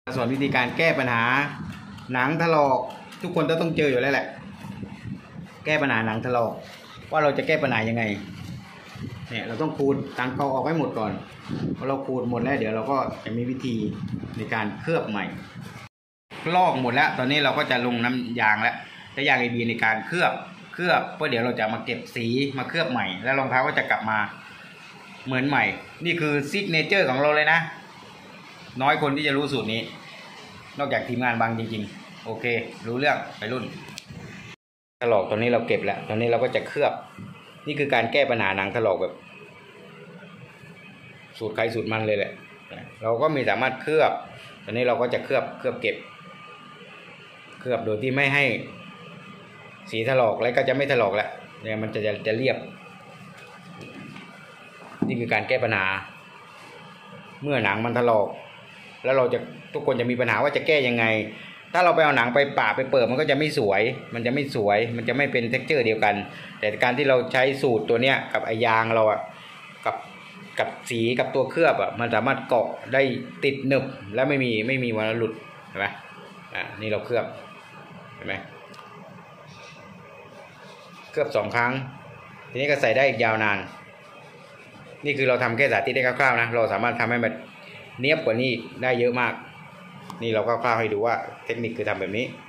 สอนวิธีการแก้ปัญหาหนังถลอกทุกคนต้องเจออยู่แล้วแหละแก้ปัญหาหนังถลอกว่าเราจะแก้ปัญหายังไงเนี่ยเราต้องขูดตังเกาออกให้หมดก่อนพอเราขูดหมดแล้วเดี๋ยวเราก็จะมีวิธีในการเคลือบใหม่ลอกหมดแล้วตอนนี้เราก็จะลงน้ำยางแล้วจะยางABSในการเคลือบเพื่อเดี๋ยวเราจะมาเก็บสีมาเคลือบใหม่แล้วรองเท้าก็จะกลับมาเหมือนใหม่นี่คือซิกเนเจอร์ของเราเลยนะน้อยคนที่จะรู้สูตรนี้นอกจากทีมงานบางจริงๆโอเครู้เรื่องไปรุ่นถลอกตอนนี้เราเก็บแล้วตอนนี้เราก็จะเคลือบนี่คือการแก้ปัญหาหนังถลอกแบบสูตรใครสูตรมันเลยแหละเราก็มีสามารถเคลือบตอนนี้เราก็จะเคลือบเก็บเคลือบโดยที่ไม่ให้สีถลอกแล้วก็จะไม่ถลอกแล้วเนี่ยมันจะเรียบนี่คือการแก้ปัญหาเมื่อหนังมันถลอกแล้วเราจะทุกคนจะมีปัญหาว่าจะแก้ยังไงถ้าเราไปเอาหนังไปป่าไปเปิดมันก็จะไม่สวยมันจะไม่เป็นเท็กเจอร์เดียวกันแต่การที่เราใช้สูตรตัวเนี้ยกับไอยางเราอะกับสีกับตัวเคลือบอะมันสามารถเกาะได้ติดหนึบและไม่มีวันหลุดเห็นไหมนี่เราเคลือบเห็นไหมเคลือบ2 ครั้งทีนี้ก็ใส่ได้อีกยาวนานนี่คือเราทำแค่สาธิตได้คร่าวๆนะเราสามารถทำให้มันเนียบกว่านี้ได้เยอะมากนี่เราก็คร่าวๆให้ดูว่าเทคนิคคือทำแบบนี้